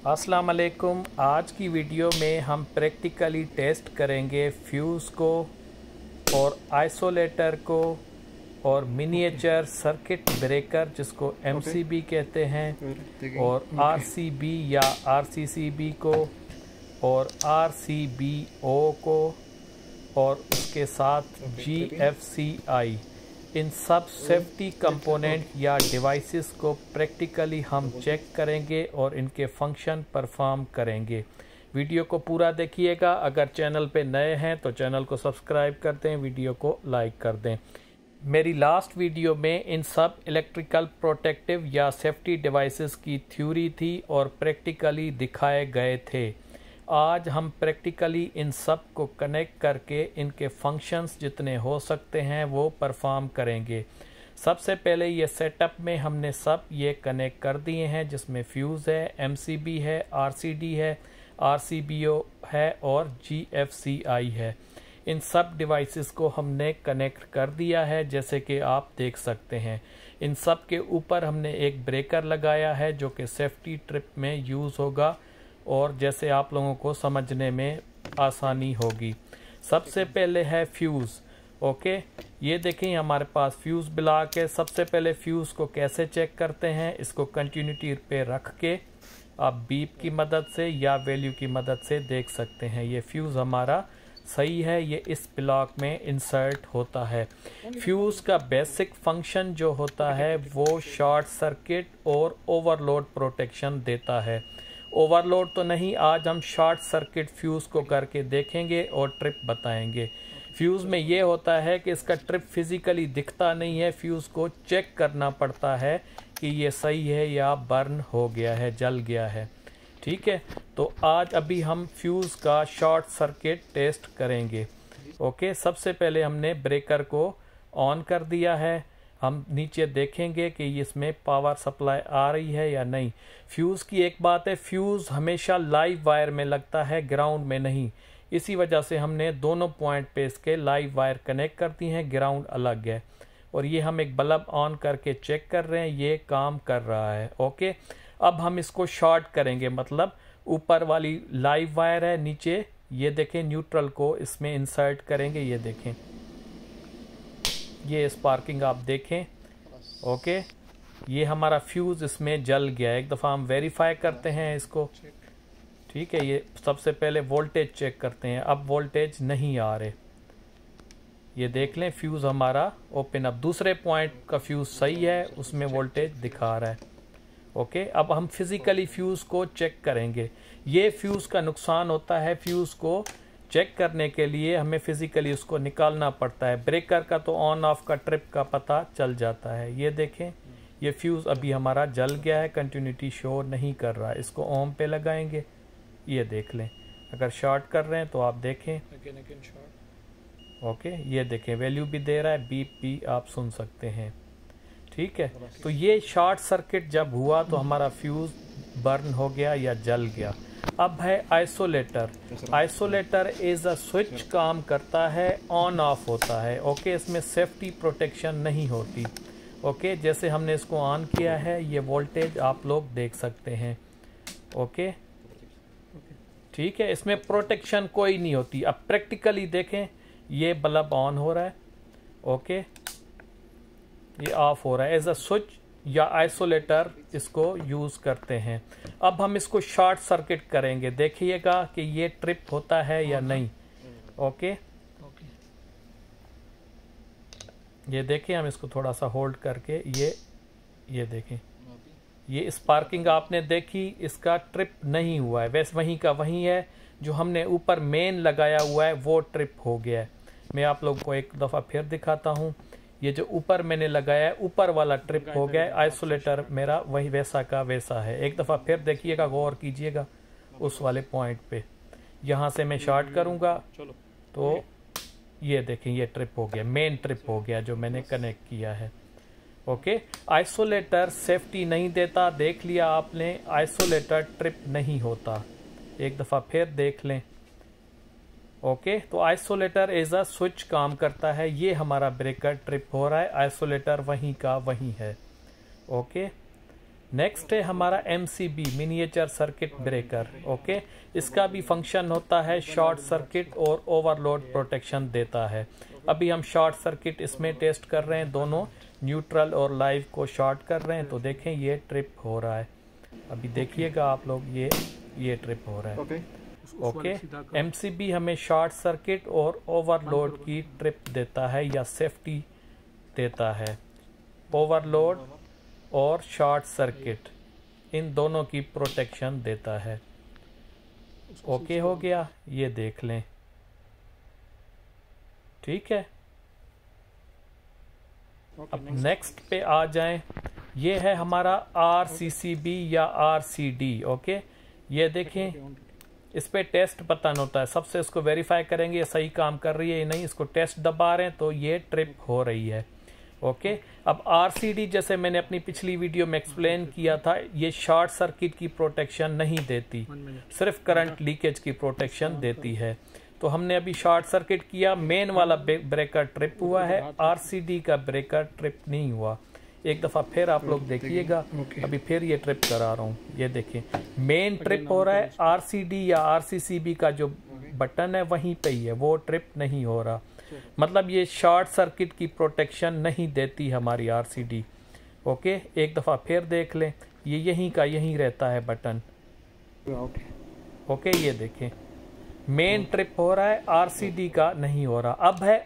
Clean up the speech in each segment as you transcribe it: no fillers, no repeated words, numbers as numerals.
अस्सलाम वालेकुम। आज की वीडियो में हम प्रैक्टिकली टेस्ट करेंगे फ्यूज़ को और आइसोलेटर को और मिनिएचर सर्किट ब्रेकर जिसको MCB कहते हैं और RCB या RCCB को और RCBO को और उसके साथ GFCI। इन सब सेफ्टी कंपोनेंट या डिवाइसेस को प्रैक्टिकली हम चेक करेंगे और इनके फंक्शन परफॉर्म करेंगे। वीडियो को पूरा देखिएगा। अगर चैनल पे नए हैं तो चैनल को सब्सक्राइब कर दें, वीडियो को लाइक कर दें। मेरी लास्ट वीडियो में इन सब इलेक्ट्रिकल प्रोटेक्टिव या सेफ्टी डिवाइसेस की थ्योरी थी और प्रैक्टिकली दिखाए गए थे। आज हम प्रैक्टिकली इन सब को कनेक्ट करके इनके फंक्शंस जितने हो सकते हैं वो परफॉर्म करेंगे। सबसे पहले ये सेटअप में हमने सब ये कनेक्ट कर दिए हैं, जिसमें फ्यूज़ है, MCB है, RCD है, RCBO है और GFCI है। इन सब डिवाइसेस को हमने कनेक्ट कर दिया है, जैसे कि आप देख सकते हैं। इन सब के ऊपर हमने एक ब्रेकर लगाया है जो कि सेफ्टी ट्रिप में यूज़ होगा और जैसे आप लोगों को समझने में आसानी होगी। सबसे पहले है फ्यूज़। ओके, ये देखें हमारे पास फ्यूज़ ब्लॉक है। सबसे पहले फ्यूज़ को कैसे चेक करते हैं, इसको कंटिन्यूटी पे रख के आप बीप की मदद से या वैल्यू की मदद से देख सकते हैं। ये फ्यूज़ हमारा सही है, ये इस ब्लॉक में इंसर्ट होता है। फ्यूज़ का बेसिक फंक्शन जो होता है वो शॉर्ट सर्किट और ओवरलोड प्रोटेक्शन देता है। ओवरलोड तो नहीं, आज हम शॉर्ट सर्किट फ्यूज़ को करके देखेंगे और ट्रिप बताएंगे। फ्यूज़ में ये होता है कि इसका ट्रिप फिजिकली दिखता नहीं है, फ्यूज़ को चेक करना पड़ता है कि ये सही है या बर्न हो गया है, जल गया है। ठीक है, तो आज अभी हम फ्यूज़ का शॉर्ट सर्किट टेस्ट करेंगे। ओके, सबसे पहले हमने ब्रेकर को ऑन कर दिया है। हम नीचे देखेंगे कि इसमें पावर सप्लाई आ रही है या नहीं। फ्यूज़ की एक बात है, फ्यूज़ हमेशा लाइव वायर में लगता है, ग्राउंड में नहीं। इसी वजह से हमने दोनों पॉइंट पे इसके लाइव वायर कनेक्ट कर दी हैं, ग्राउंड अलग है। और ये हम एक बल्ब ऑन करके चेक कर रहे हैं, ये काम कर रहा है। ओके, अब हम इसको शॉर्ट करेंगे, मतलब ऊपर वाली लाइव वायर है, नीचे ये देखें न्यूट्रल को इसमें इंसर्ट करेंगे। ये देखें, ये स्पार्किंग आप देखें। ओके, ये हमारा फ्यूज़ इसमें जल गया। एक दफ़ा हम वेरीफाई करते हैं इसको। ठीक है, ये सबसे पहले वोल्टेज चेक करते हैं। अब वोल्टेज नहीं आ रहे, ये देख लें फ्यूज़ हमारा ओपन। अब दूसरे पॉइंट का फ्यूज़ सही है, उसमें वोल्टेज दिखा रहा है। ओके, अब हम फिज़िकली फ्यूज़ को चेक करेंगे। ये फ्यूज़ का नुकसान होता है, फ्यूज़ को चेक करने के लिए हमें फिजिकली उसको निकालना पड़ता है। ब्रेकर का तो ऑन ऑफ का ट्रिप का पता चल जाता है। ये देखें, ये फ्यूज़ अभी हमारा जल गया है, कंटिन्यूटी शो नहीं कर रहा है। इसको ओम पे लगाएंगे, ये देख लें। अगर शॉर्ट कर रहे हैं तो आप देखें। ओके, ये देखें वैल्यू भी दे रहा है, बीप भी आप सुन सकते हैं। ठीक है, तो ये शॉर्ट सर्किट जब हुआ तो हमारा फ्यूज़ बर्न हो गया या जल गया। अब है isolator. Isolator as a switch काम करता है, ऑन ऑफ होता है। ओके, इसमें सेफ्टी प्रोटेक्शन नहीं होती। ओके, जैसे हमने इसको ऑन किया है, ये वोल्टेज आप लोग देख सकते हैं। ओके, ठीक है, इसमें प्रोटेक्शन कोई नहीं होती। अब प्रैक्टिकली देखें, ये बल्ब ऑन हो रहा है। ओके, ये ऑफ हो रहा है। एज अ स्विच या आइसोलेटर इसको यूज़ करते हैं। अब हम इसको शॉर्ट सर्किट करेंगे, देखिएगा कि ये ट्रिप होता है या नहीं। ओके, ये देखिए, हम इसको थोड़ा सा होल्ड करके ये देखें, ये स्पार्किंग आपने देखी, इसका ट्रिप नहीं हुआ है। वैसे वहीं का वहीं है, जो हमने ऊपर मेन लगाया हुआ है वो ट्रिप हो गया है। मैं आप लोगों को एक दफ़ा फिर दिखाता हूँ। ये जो ऊपर मैंने लगाया है, ऊपर वाला ट्रिप हो गया है। आइसोलेटर मेरा वही वैसा का वैसा है। एक दफ़ा फिर देखिएगा, गौर कीजिएगा उस वाले पॉइंट पे। यहाँ से मैं शॉर्ट करूँगा तो ये देखें, ये ट्रिप हो गया, मेन ट्रिप हो गया जो मैंने कनेक्ट किया है। ओके, आइसोलेटर सेफ्टी नहीं देता, देख लिया आपने। आइसोलेटर ट्रिप नहीं होता, एक दफ़ा फिर देख लें। ओके, तो आइसोलेटर एज अ स्विच काम करता है। ये हमारा ब्रेकर ट्रिप हो रहा है, आइसोलेटर वहीं का वहीं है। ओके, नेक्स्ट है हमारा MCB miniature circuit breaker. Okay, इसका भी फंक्शन होता है शॉर्ट सर्किट और ओवरलोड प्रोटेक्शन देता है। अभी हम शॉर्ट सर्किट इसमें टेस्ट कर रहे हैं, दोनों न्यूट्रल और लाइव को शॉर्ट कर रहे हैं। तो देखें ये ट्रिप हो रहा है, अभी देखिएगा आप लोग, ये ट्रिप हो रहा है। ओके, MCB हमें शॉर्ट सर्किट और ओवरलोड की ट्रिप देता है या सेफ्टी देता है। ओवरलोड और शॉर्ट सर्किट इन दोनों की प्रोटेक्शन देता है। ओके हो गया, ये देख लें, ठीक है। अब नेक्स्ट पे आ जाएं, ये है हमारा RCCB या RCD। ओके, ये देखें, इस पे टेस्ट बताना होता है, सबसे इसको वेरीफाई करेंगे ये सही काम कर रही है या नहीं। इसको टेस्ट दबा रहे हैं तो ये ट्रिप हो रही है। ओके, अब RCD जैसे मैंने अपनी पिछली वीडियो में एक्सप्लेन किया था, ये शॉर्ट सर्किट की प्रोटेक्शन नहीं देती, सिर्फ करंट लीकेज की प्रोटेक्शन देती है। तो हमने अभी शॉर्ट सर्किट किया, मेन वाला ब्रेकर ट्रिप हुआ है, RCD का ब्रेकर ट्रिप नहीं हुआ। एक दफा फिर आप लोग देखिएगा, अभी फिर ये ट्रिप करा रहा हूँ, ये देखिए मेन ट्रिप हो रहा है। RCD या RCCB का जो बटन है वहीं पे ही है, वो ट्रिप नहीं हो रहा। मतलब ये शॉर्ट सर्किट की प्रोटेक्शन नहीं देती हमारी RCD। ओके, एक दफा फिर देख लें, ये यहीं का यहीं रहता है बटन। ओके, ये देखें मेन ट्रिप हो रहा है, RCD का नहीं हो रहा। अब है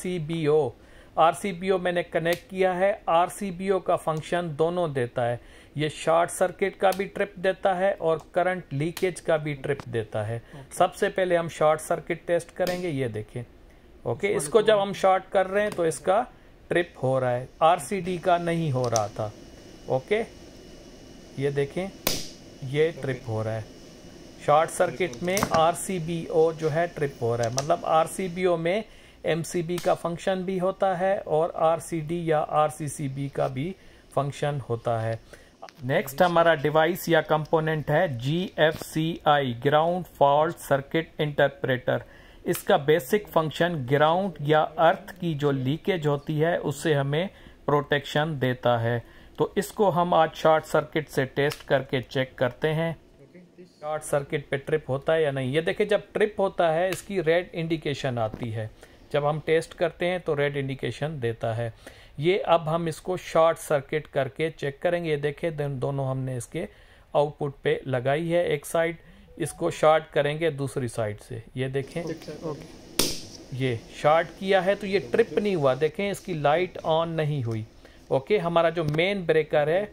RCBO मैंने कनेक्ट किया है। RCBO का फंक्शन दोनों देता है, ये शॉर्ट सर्किट का भी ट्रिप देता है और करंट लीकेज का भी ट्रिप देता है। सबसे पहले हम शॉर्ट सर्किट टेस्ट करेंगे, ये देखें। ओके, इसको जब हम शॉर्ट कर रहे हैं तो इसका ट्रिप हो रहा है, RCD का नहीं हो रहा था। ओके, ये देखें, ये ट्रिप हो रहा है। शॉर्ट सर्किट में RCBO जो है ट्रिप हो रहा है, मतलब RCBO में MCB का फंक्शन भी होता है और RCD या RCCB का भी फंक्शन होता है। नेक्स्ट हमारा डिवाइस या कंपोनेंट है GFCI ground fault circuit interpreter. इसका बेसिक फंक्शन ग्राउंड या अर्थ की जो लीकेज होती है उससे हमें प्रोटेक्शन देता है। तो इसको हम आज शॉर्ट सर्किट से टेस्ट करके चेक करते हैं शॉर्ट सर्किट पे ट्रिप होता है या नहीं। ये देखिए, जब ट्रिप होता है इसकी रेड इंडिकेशन आती है, जब हम टेस्ट करते हैं तो रेड इंडिकेशन देता है। ये अब हम इसको शॉर्ट सर्किट करके चेक करेंगे। ये देखें, दोनों हमने इसके आउटपुट पे लगाई है, एक साइड, इसको शॉर्ट करेंगे दूसरी साइड से। ये देखें, ये शॉर्ट किया है तो ये ट्रिप नहीं हुआ, देखें इसकी लाइट ऑन नहीं हुई। ओके, हमारा जो मेन ब्रेकर है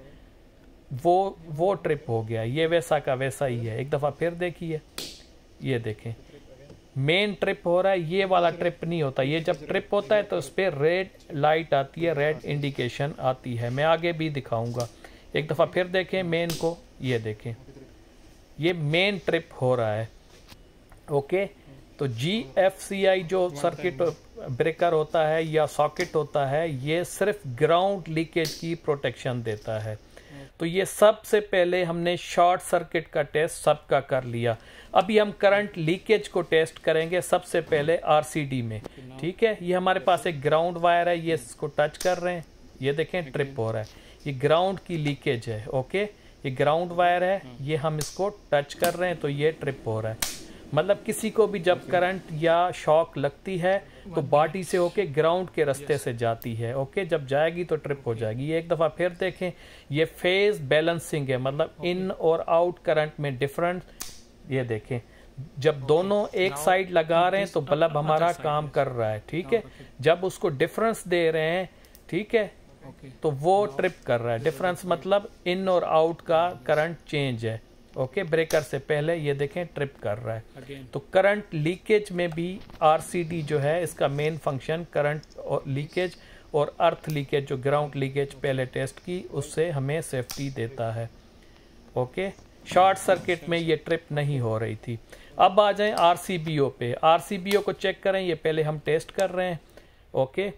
वो ट्रिप हो गया, ये वैसा का वैसा ही है। एक दफा फिर देखिए, ये देखें मेन ट्रिप हो रहा है, ये वाला ट्रिप नहीं होता। ये जब ट्रिप होता है तो उस पर रेड लाइट आती है, रेड इंडिकेशन आती है। मैं आगे भी दिखाऊंगा। एक दफा फिर देखें मेन को, ये देखें ये मेन ट्रिप हो रहा है। ओके, तो GFCI जो सर्किट ब्रेकर होता है या सॉकेट होता है, ये सिर्फ ग्राउंड लीकेज की प्रोटेक्शन देता है। तो ये सबसे पहले हमने शॉर्ट सर्किट का टेस्ट सबका कर लिया। अभी हम करंट लीकेज को टेस्ट करेंगे सबसे पहले RCD में। ठीक है, ये हमारे पास एक ग्राउंड वायर है, ये इसको टच कर रहे हैं, ये देखें ट्रिप हो रहा है, ये ग्राउंड की लीकेज है। ओके, ये ग्राउंड वायर है, ये हम इसको टच कर रहे हैं तो ये ट्रिप हो रहा है। मतलब किसी को भी जब करंट या शॉक लगती है तो बॉडी से होके ग्राउंड के रास्ते से जाती है। ओके, जब जाएगी तो ट्रिप हो जाएगी। ये एक दफ़ा फिर देखें, ये फेज बैलेंसिंग है, मतलब इन और आउट करंट में डिफरेंस। ये देखें, जब दोनों एक साइड लगा रहे हैं तो बल्ब हमारा काम कर रहा है। ठीक है, जब उसको डिफरेंस दे रहे हैं, ठीक है, तो वो ट्रिप कर रहा है। डिफरेंस मतलब इन और आउट का करंट चेंज है। ओके, ब्रेकर से पहले ये देखें ट्रिप कर रहा है। तो करंट लीकेज में भी RCD जो है इसका मेन फंक्शन करंट और लीकेज और अर्थ लीकेज, जो ग्राउंड लीकेज पहले टेस्ट की, उससे हमें सेफ्टी देता है। ओके, शॉर्ट सर्किट में ये ट्रिप नहीं हो रही थी। अब आ जाएं RCBO पे। RCBO को चेक करें, ये पहले हम टेस्ट कर रहे हैं। ओके,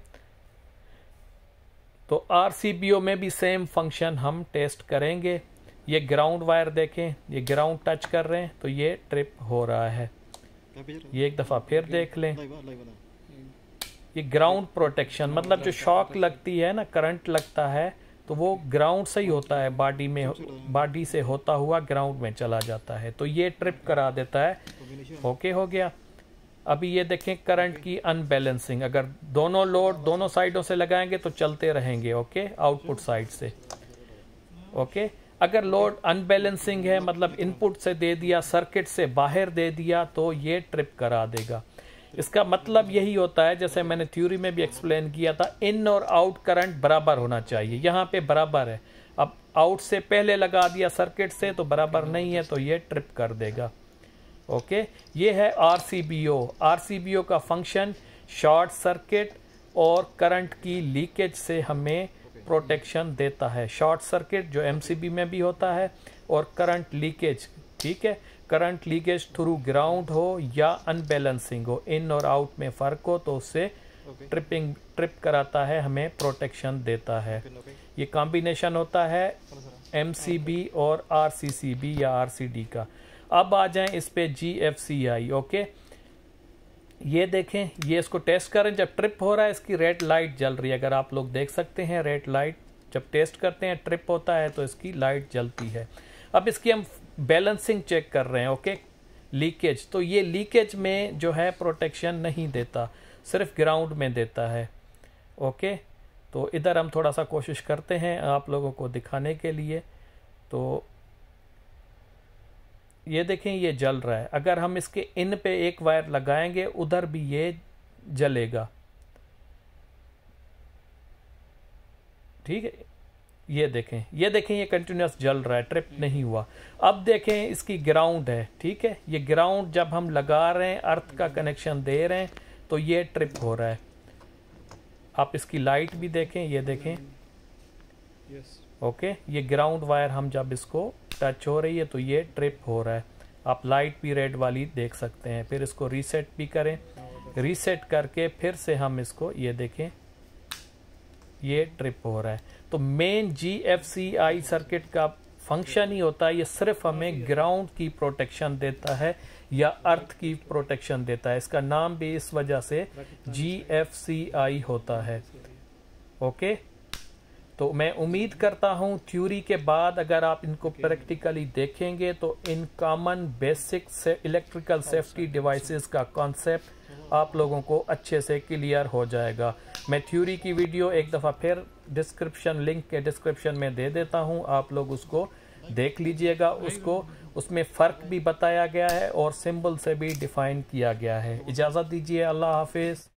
तो RCBO में भी सेम फंक्शन हम टेस्ट करेंगे। ये ग्राउंड वायर देखें, ये ग्राउंड टच कर रहे हैं तो ये ट्रिप हो रहा है। ये एक दफ़ा फिर देख लें, ये ग्राउंड प्रोटेक्शन, मतलब जो शॉक लगती है ना, करंट लगता है तो वो ग्राउंड से ही होता है, बॉडी से होता हुआ ग्राउंड में चला जाता है, तो ये ट्रिप करा देता है। ओके हो गया। अभी ये देखें करंट की अनबैलेंसिंग, अगर दोनों लोड दोनों साइडों से लगाएंगे तो चलते रहेंगे। ओके, आउटपुट साइड से। ओके, अगर लोड अनबैलेंसिंग है, मतलब इनपुट से दे दिया, सर्किट से बाहर दे दिया, तो ये ट्रिप करा देगा। इसका मतलब यही होता है, जैसे मैंने थ्योरी में भी एक्सप्लेन किया था, इन और आउट करंट बराबर होना चाहिए। यहाँ पे बराबर है, अब आउट से पहले लगा दिया सर्किट से तो बराबर नहीं है, तो ये ट्रिप कर देगा। ओके, ये है आरसीबीओ। आरसीबीओ का फंक्शन शॉर्ट सर्किट और करंट की लीकेज से हमें प्रोटेक्शन देता है। शॉर्ट सर्किट जो एमसीबी में भी होता है, और करंट लीकेज, ठीक है, करंट लीकेज थ्रू ग्राउंड हो या अनबैलेंसिंग हो, इन और आउट में फर्क हो, तो उससे ट्रिप कराता है, हमें प्रोटेक्शन देता है। ये कॉम्बिनेशन होता है एमसीबी और आरसीसीबी या आरसीडी का। अब आ जाएं इस पे जीएफसीआई। ओके, ये देखें, ये इसको टेस्ट करें, जब ट्रिप हो रहा है इसकी रेड लाइट जल रही है, अगर आप लोग देख सकते हैं रेड लाइट, जब टेस्ट करते हैं ट्रिप होता है तो इसकी लाइट जलती है। अब इसकी हम बैलेंसिंग चेक कर रहे हैं। ओके, लीकेज, तो ये लीकेज में जो है प्रोटेक्शन नहीं देता, सिर्फ ग्राउंड में देता है। ओके, तो इधर हम थोड़ा सा कोशिश करते हैं आप लोगों को दिखाने के लिए। तो ये देखें, ये जल रहा है, अगर हम इसके इन पे एक वायर लगाएंगे उधर भी ये जलेगा। ठीक है, ये देखें, ये कंटिन्यूस जल रहा है, ट्रिप नहीं हुआ। अब देखें इसकी ग्राउंड है, ठीक है, ये ग्राउंड जब हम लगा रहे हैं, अर्थ का कनेक्शन दे रहे हैं, तो ये ट्रिप हो रहा है। आप इसकी लाइट भी देखें, ये देखें। ओके, ये ग्राउंड वायर हम जब इसको टच हो रही है तो ये ट्रिप हो रहा है। आप लाइट भी रेड वाली देख सकते हैं। फिर इसको रीसेट भी करें, रीसेट करके फिर से हम इसको, ये देखें, ये ट्रिप हो रहा है। तो मेन जीएफसीआई सर्किट का फंक्शन ही होता है, ये सिर्फ हमें ग्राउंड की प्रोटेक्शन देता है या अर्थ की प्रोटेक्शन देता है। इसका नाम भी इस वजह से जीएफसीआई होता है। ओके, तो मैं उम्मीद करता हूं थ्योरी के बाद अगर आप इनको प्रैक्टिकली देखेंगे तो इन कॉमन बेसिक से इलेक्ट्रिकल सेफ्टी डिवाइसेस का कॉन्सेप्ट आप लोगों को अच्छे से क्लियर हो जाएगा। मैं थ्योरी की वीडियो एक दफ़ा फिर डिस्क्रिप्शन, लिंक के डिस्क्रिप्शन में दे देता हूं, आप लोग उसको देख लीजिएगा। उसमें फ़र्क भी बताया गया है और सिंबल से भी डिफाइन किया गया है। इजाज़त दीजिए, अल्लाह हाफिज़।